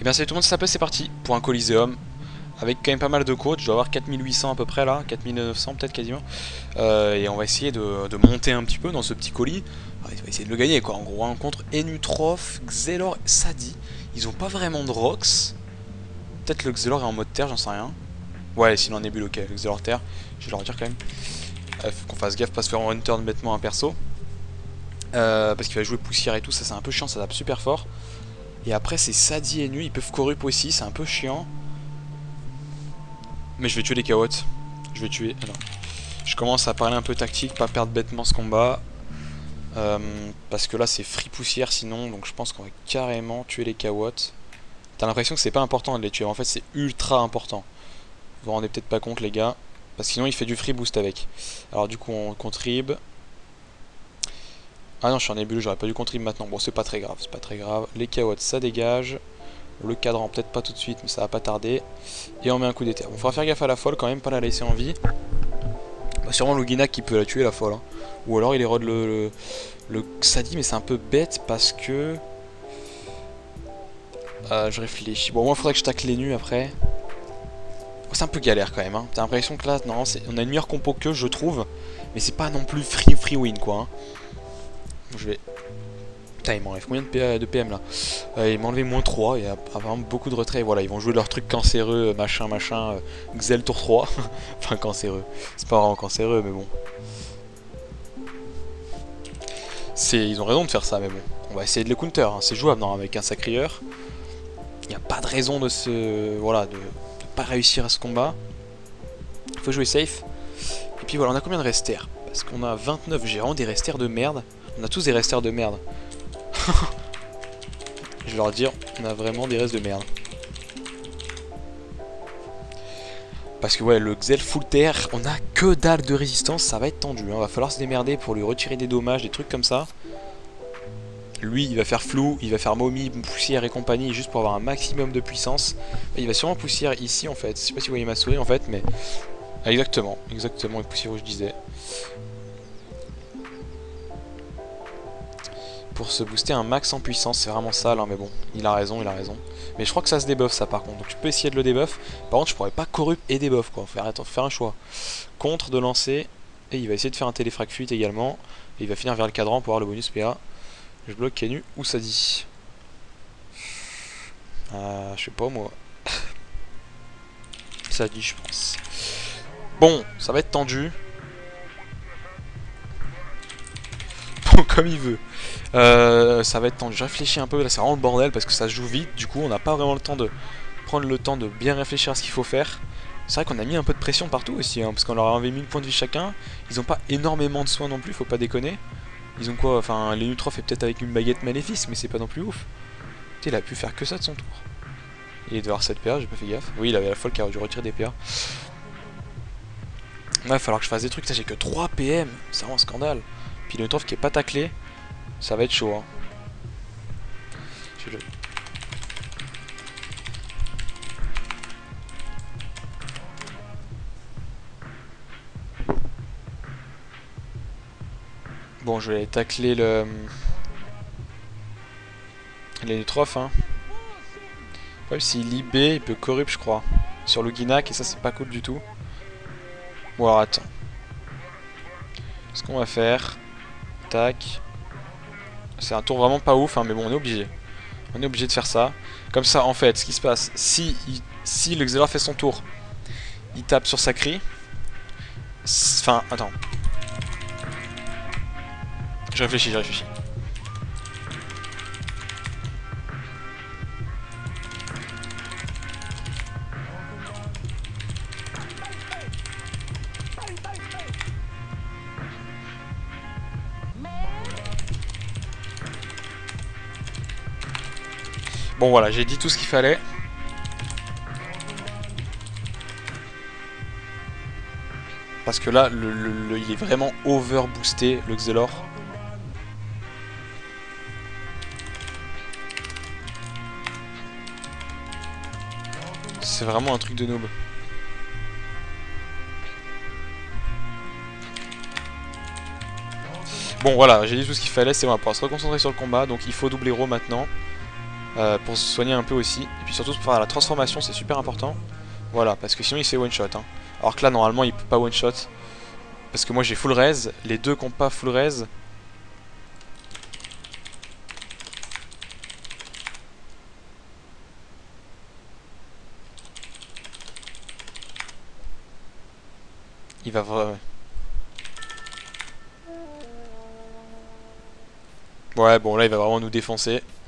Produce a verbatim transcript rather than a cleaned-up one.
Et bien salut tout le monde, c'est Sapé, c'est parti pour un Coliseum avec quand même pas mal de côtes. Je dois avoir quatre mille huit cents à peu près là, quatre mille neuf cents peut-être quasiment. Euh, et on va essayer de, de monter un petit peu dans ce petit colis. On va essayer de le gagner quoi. En gros, hein, contre Enutroph, Xelor, Sadi. Ils ont pas vraiment de rocks. Peut-être le Xelor est en mode terre, j'en sais rien. Ouais, s'il en est bulle, ok, le Xelor terre. Je vais leur dire quand même. Euh, faut qu'on fasse gaffe, pas se faire un turn bêtement un perso. Euh, parce qu'il va jouer poussière et tout, ça c'est un peu chiant, ça tape super fort. Et après c'est Sadi et Nu, ils peuvent corrup aussi, c'est un peu chiant. Mais je vais tuer les Kawots. Je vais tuer. Alors, je commence à parler un peu tactique, pas perdre bêtement ce combat. Euh, parce que là c'est free poussière sinon, donc je pense qu'on va carrément tuer les Kawots. T'as l'impression que c'est pas important de les tuer, en fait c'est ultra important. Vous vous rendez peut-être pas compte les gars. Parce que sinon il fait du free boost avec. Alors du coup on contrib. Ah non je suis en nébuleux, j'aurais pas dû contrib maintenant. Bon c'est pas très grave, c'est pas très grave. Les Kawots ça dégage. Le cadran peut-être pas tout de suite mais ça va pas tarder. Et on met un coup d'éther. On faudra faire gaffe à la folle quand même, pas la laisser en vie. Bah, sûrement Lugina qui peut la tuer la folle hein. Ou alors il érode le, le, le Sadi, mais c'est un peu bête parce que... Euh, je réfléchis. Bon moi il faudrait que je tacle les nus après. Oh, c'est un peu galère quand même hein. T'as l'impression que là non, on a une meilleure compo que je trouve. Mais c'est pas non plus free free win quoi hein. Je vais... Putain, il m'enlève combien de P M là? euh, Il m'a enlevé moins trois, il y a vraiment beaucoup de retrait. Voilà, ils vont jouer leur truc cancéreux, machin, machin, euh, Xel tour trois. Enfin, cancéreux. C'est pas vraiment cancéreux, mais bon. Ils ont raison de faire ça, mais bon. On va essayer de le counter, hein. C'est jouable, non, avec un sacrieur. Il n'y a pas de raison de se... Voilà, de, de pas réussir à ce combat. Il faut jouer safe. Et puis voilà, on a combien de resters? Parce qu'on a vingt-neuf gérants, des resters de merde. On a tous des resters de merde. Je vais leur dire, on a vraiment des restes de merde. Parce que ouais, le Xel full terre, on a que dalle de résistance, ça va être tendu. Hein. Va falloir se démerder pour lui retirer des dommages, des trucs comme ça. Lui, il va faire flou, il va faire momie, poussière et compagnie, juste pour avoir un maximum de puissance. Et il va sûrement poussière ici en fait. Je sais pas si vous voyez ma souris en fait, mais... Ah, exactement, exactement, et poussière où je disais. Pour se booster un max en puissance, c'est vraiment sale, hein, mais bon, il a raison, il a raison. Mais je crois que ça se débuff ça par contre, donc tu peux essayer de le débuff. Par contre je pourrais pas corrupt et débuff quoi, faire, attends, faire un choix. Contre de lancer, et il va essayer de faire un téléfrag fuite également. Et il va finir vers le cadran pour avoir le bonus P A. Je bloque Kenu ou Sadi. Euh, je sais pas moi. Sadi je pense. Bon, ça va être tendu. Bon, comme il veut. Euh, ça va être tendu. Je réfléchis un peu, là c'est vraiment le bordel parce que ça se joue vite, du coup on n'a pas vraiment le temps de prendre le temps de bien réfléchir à ce qu'il faut faire. C'est vrai qu'on a mis un peu de pression partout aussi, hein, parce qu'on leur a enlevé mille points de vie chacun. Ils ont pas énormément de soins non plus, faut pas déconner. Ils ont quoi? Enfin, l'Enutroph est peut-être avec une baguette maléfice, mais c'est pas non plus ouf. Putain, il a pu faire que ça de son tour. Il devait avoir sept P A, j'ai pas fait gaffe. Oui, il avait la folle qui a dû retirer des P A. Ouais, il va falloir que je fasse des trucs, ça j'ai que trois P M, c'est vraiment un scandale. Puis l'Enutroph qui est pas taclé. Ça va être chaud hein. Je... Bon je vais tacler le... L'Enutroph hein. Ouais, s'il lit B, il peut corrupt je crois. Sur le Guinac et ça c'est pas cool du tout. Bon alors attends. Ce qu'on va faire... Tac... C'est un tour vraiment pas ouf, hein, mais bon, on est obligé. On est obligé de faire ça. Comme ça, en fait, ce qui se passe, si, il, si le Xelor fait son tour, il tape sur Sacri. Enfin, attends. Je réfléchis, je réfléchis. Bon voilà, j'ai dit tout ce qu'il fallait. Parce que là, le, le, le, il est vraiment over boosté, le Xelor. C'est vraiment un truc de noob. Bon voilà, j'ai dit tout ce qu'il fallait, c'est bon, on va pouvoir se reconcentrer sur le combat, donc il faut double héros maintenant. euh, pour se soigner un peu aussi. Et puis surtout pour faire la transformation, c'est super important. Voilà, parce que sinon il se fait one shot. Hein. Alors que là, normalement, il peut pas one shot. Parce que moi j'ai full res. Les deux qui n'ont pas full res. Il va vraiment... Ouais, bon là il va vraiment nous défoncer.